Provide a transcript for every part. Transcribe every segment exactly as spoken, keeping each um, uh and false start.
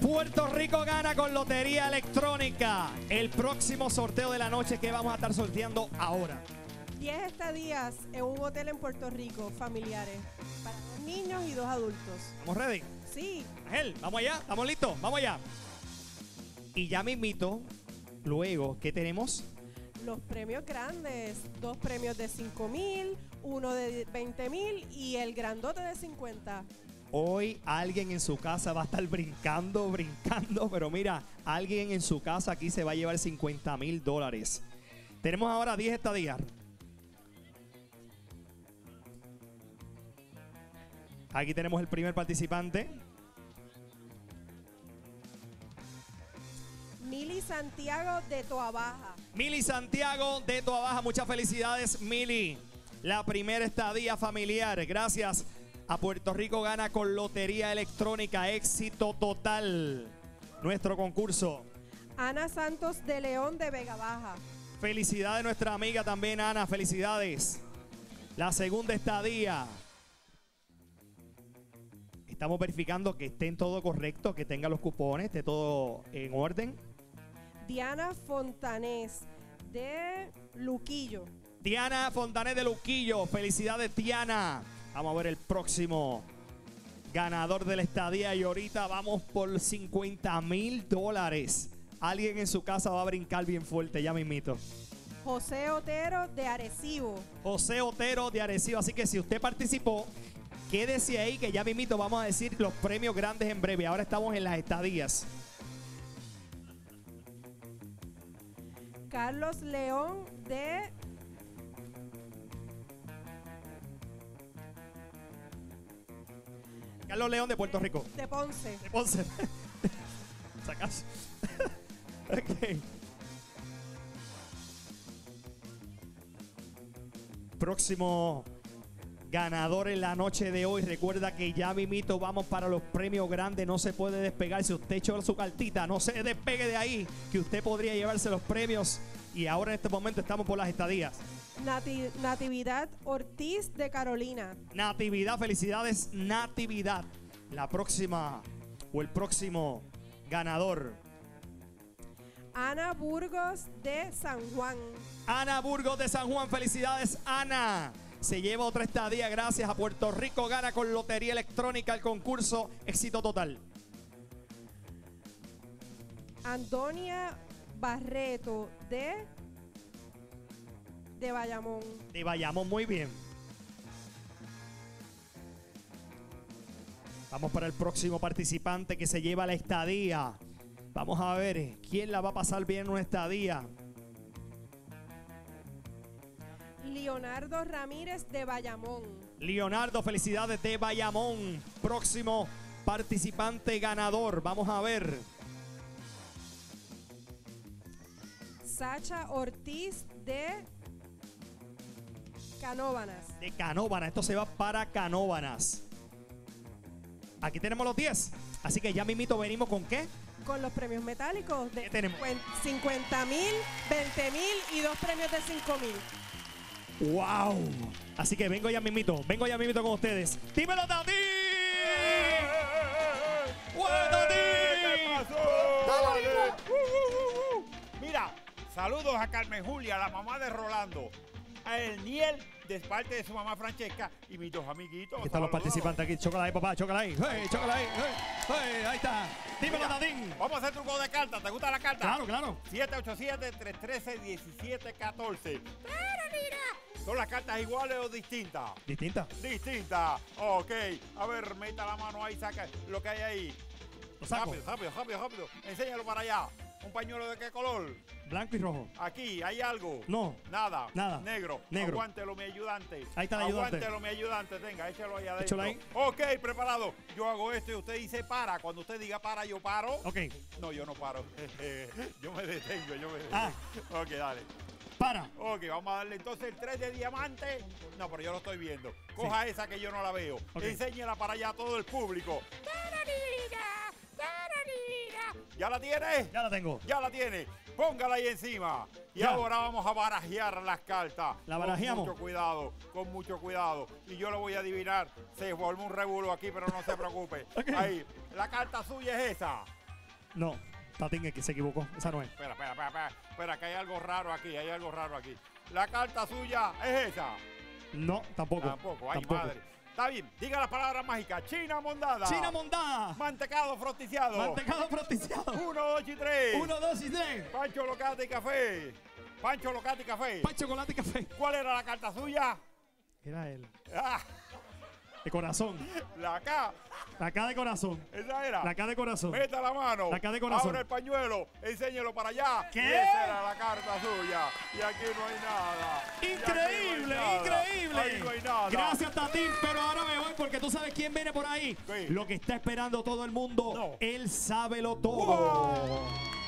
Puerto Rico gana con Lotería Electrónica. El próximo sorteo de la noche que vamos a estar sorteando ahora. diez estadías en un hotel en Puerto Rico, familiares, para dos niños y dos adultos. ¿Estamos ready? Sí. Ángel, vamos allá, ¿estamos listos? Vamos allá. Y ya mismito, luego, ¿qué tenemos? Los premios grandes, dos premios de cinco mil, uno de veinte mil y el grandote de cincuenta. Hoy alguien en su casa va a estar brincando, brincando, pero mira, alguien en su casa aquí se va a llevar cincuenta mil dólares. Tenemos ahora diez estadías. Aquí tenemos el primer participante. Mili Santiago de Toabaja. Mili Santiago de Toabaja, muchas felicidades, Mili. La primera estadía familiar, gracias a Puerto Rico gana con Lotería Electrónica, éxito total. Nuestro concurso. Ana Santos de León de Vega Baja. Felicidades nuestra amiga también, Ana, felicidades. La segunda estadía. Estamos verificando que estén todo correcto, que tenga los cupones, esté todo en orden. Diana Fontanés de Luquillo. Diana Fontanés de Luquillo, felicidades Diana. Vamos a ver el próximo ganador de la estadía y ahorita vamos por cincuenta mil dólares. Alguien en su casa va a brincar bien fuerte, ya mismito. José Otero de Arecibo. José Otero de Arecibo, así que si usted participó, quédese ahí que ya mismito vamos a decir los premios grandes en breve. Ahora estamos en las estadías. Carlos León de Carlos León de Puerto Rico. de Ponce. De Ponce. ¿Sacas? Ok. Próximo ganador en la noche de hoy. Recuerda que ya mismito vamos para los premios grandes. No se puede despegar. Si usted echó su cartita, no se despegue de ahí, que usted podría llevarse los premios. Y ahora en este momento estamos por las estadías. Nati- Natividad Ortiz de Carolina. Natividad, felicidades Natividad. La próxima o el próximo ganador. Ana Burgos de San Juan. Ana Burgos de San Juan, felicidades Ana. Se lleva otra estadía gracias a Puerto Rico gana con Lotería Electrónica el concurso, éxito total. Antonia Barreto de de Bayamón. De Bayamón, muy bien. Vamos para el próximo participante que se lleva la estadía. Vamos a ver quién la va a pasar bien en una estadía. Leonardo Ramírez de Bayamón. Leonardo, felicidades de Bayamón. Próximo participante ganador. Vamos a ver. Sacha Ortiz de Canóvanas. De Canóvanas. Esto se va para Canóvanas. Aquí tenemos los diez. Así que ya mismito venimos con ¿qué? Con los premios metálicos de ¿Qué tenemos? cincuenta mil, veinte mil y dos premios de cinco mil. ¡Wow! Así que vengo ya mismito. Vengo ya mismito con ustedes. ¡Dímelo, Tati! ¡Bueno, Tati! ¿Qué pasó? Uh, uh, uh. Mira, saludos a Carmen Julia, la mamá de Rolando, a Elniel de parte de su mamá Francesca y mis dos amiguitos. Aquí están los Saludos. participantes aquí. Chócala ahí, papá. Chócala ahí. Hey, chócala ahí. Hey, hey, ahí está. Dímelo, Mira, Tatín. vamos a hacer truco de cartas. ¿Te gusta la carta? Claro, claro. siete ocho siete, tres uno tres, uno siete uno cuatro. ¿Son las cartas iguales o distintas? Distinta. Distintas. Ok. A ver, meta la mano ahí, saca lo que hay ahí. Lo saco. Rápido, rápido, rápido, rápido. Enséñalo para allá. ¿Un pañuelo de qué color? Blanco y rojo. Aquí, ¿hay algo? No. Nada. Nada. Negro. Negro. Aguántelo, mi ayudante. Ahí está el ayudante. Aguántelo, mi ayudante. Tenga, échalo ahí adentro. Échalo ahí. Ok, preparado. Yo hago esto y usted dice para. Cuando usted diga para, yo paro. Ok. No, yo no paro. Yo me detengo, yo me detengo. Ah. Ok, dale. Para. Ok, vamos a darle entonces el tres de diamante. No, pero yo lo estoy viendo. Coja esa que yo no la veo. Ok. Enséñela para allá a todo el público. ¡Tararira! ¡Tararira! ¿Ya la tiene? Ya la tengo. Ya la tiene. Póngala ahí encima. Y Ya. ahora vamos a barajear las cartas. ¿La barajeamos? Con mucho cuidado, con mucho cuidado. Y yo lo voy a adivinar. Se formó un revuelo aquí, pero no se preocupe. Ok. Ahí. La carta suya es esa. No, Tatín es que se equivocó. Esa no es. Espera, espera, espera, espera. Espera, que hay algo raro aquí, hay algo raro aquí. La carta suya es esa. No, tampoco. Tampoco, ay Tampoco. madre. Está bien, diga la palabra mágica. China mondada. China mondada. Mantecado frosticiado. Mantecado frosticiado. Uno, dos y tres. Uno, dos y tres. Pancho Locate y café. Pancho Locate y café. Pan, chocolate y café. ¿Cuál era la carta suya? Era él. Ah, De corazón. la K. La K de corazón. Esa era. La K de corazón. Meta la mano. La K de corazón. Abra el pañuelo. Enséñelo para allá. ¿Qué? Y esa era la carta suya. Y aquí no hay nada. Y Increíble, aquí no hay nada. increíble. Ahí no hay nada. Gracias, Tatín. Pero ahora me voy porque tú sabes quién viene por ahí. Sí. Lo que está esperando todo el mundo. No. Él sábelo todo. Wow.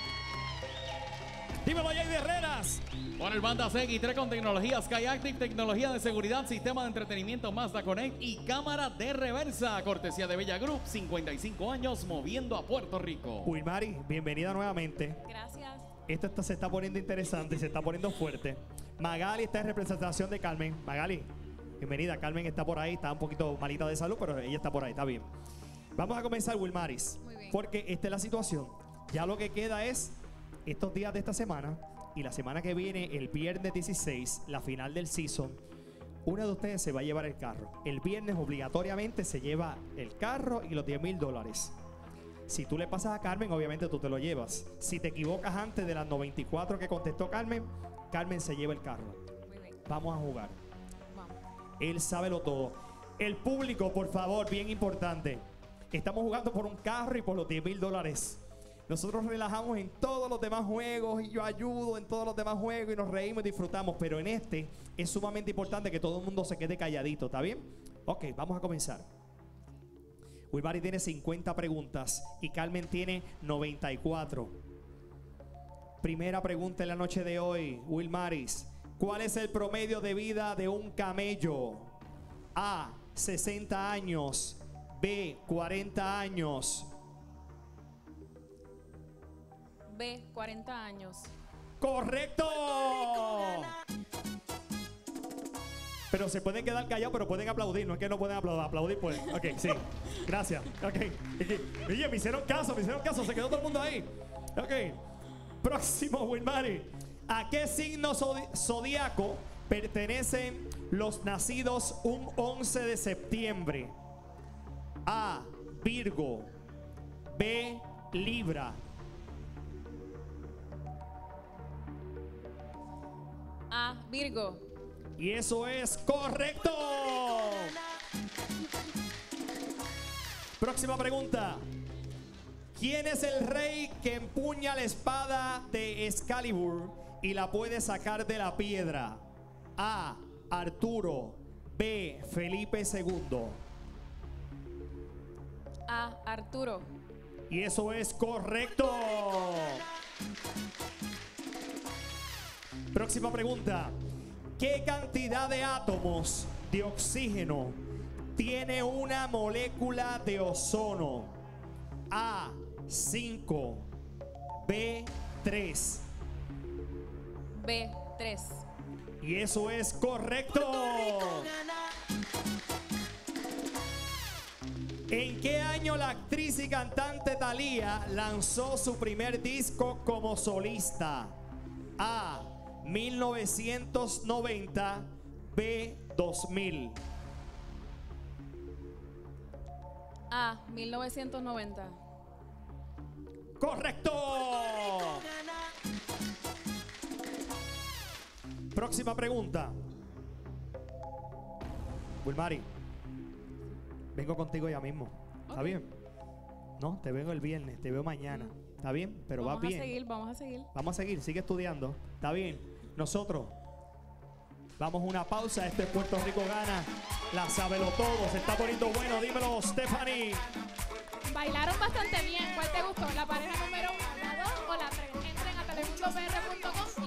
Dímelo, Jay de Herreras. Con el Banda C X tres con tecnología SkyActiv, tecnología de seguridad, sistema de entretenimiento Mazda Connect y cámara de reversa. Cortesía de Bella Group, cincuenta y cinco años moviendo a Puerto Rico. Wilmary, bienvenida nuevamente. Gracias. Esto está- se está poniendo interesante, se está poniendo fuerte. Magali está en representación de Carmen. Magali, bienvenida. Carmen está por ahí, está un poquito malita de salud, pero ella está por ahí, está bien. Vamos a comenzar, Wilmaris. Muy bien. Porque esta es la situación. Ya lo que queda es estos días de esta semana y la semana que viene, el viernes dieciséis, la final del season. Una de ustedes se va a llevar el carro. El viernes obligatoriamente se lleva el carro y los diez mil dólares. Si tú le pasas a Carmen, obviamente tú te lo llevas. Si te equivocas antes de las noventa y cuatro que contestó Carmen, Carmen se lleva el carro. Muy bien, Vamos a jugar. vamos. Él sabe lo todo. El público, por favor, bien importante. Estamos jugando por un carro y por los diez mil dólares. Nosotros relajamos en todos los demás juegos y yo ayudo en todos los demás juegos y nos reímos y disfrutamos. Pero en este es sumamente importante que todo el mundo se quede calladito, ¿está bien? Ok, vamos a comenzar. Wilmary tiene cincuenta preguntas y Carmen tiene noventa y cuatro. Primera pregunta en la noche de hoy, Wilmaris. ¿Cuál es el promedio de vida de un camello? A, sesenta años. B, cuarenta años. B, cuarenta años. ¡Correcto! Pero se pueden quedar callados, pero pueden aplaudir. No es que no pueden aplaudir. Aplaudir pueden. Ok, sí. Gracias. Ok. Oye, me hicieron caso, me hicieron caso. Se quedó todo el mundo ahí. Ok. Próximo, Wilmary. ¿A qué signo zodi- zodiaco pertenecen los nacidos un once de septiembre? A, Virgo. B, Libra. A, Virgo. Y eso es correcto. Próxima pregunta. ¿Quién es el rey que empuña la espada de Excalibur y la puede sacar de la piedra? A, Arturo. B, Felipe segundo. A, Arturo. Y eso es correcto. Próxima pregunta. ¿Qué cantidad de átomos de oxígeno tiene una molécula de ozono? A, cinco. B, tres. B, tres. Y eso es correcto. ¿En qué año la actriz y cantante Thalía lanzó su primer disco como solista? A, mil novecientos noventa. B, dos mil. A, mil novecientos noventa. ¡Correcto! Próxima pregunta. Wilmary, vengo contigo ya mismo. ¿Está Ok. bien? No, te veo el viernes, te veo mañana. ¿Está bien? Pero va Vamos bien. a seguir, vamos a seguir. Vamos a seguir, sigue estudiando. ¿Está bien? Nosotros vamos a una pausa. Este es Puerto Rico Gana. La sabelo todo. Se está poniendo bueno. Dímelo, Stephanie. Bailaron bastante bien. ¿Cuál te gustó? ¿La pareja número uno, la dos o la tres? Entren a telemundo p r punto com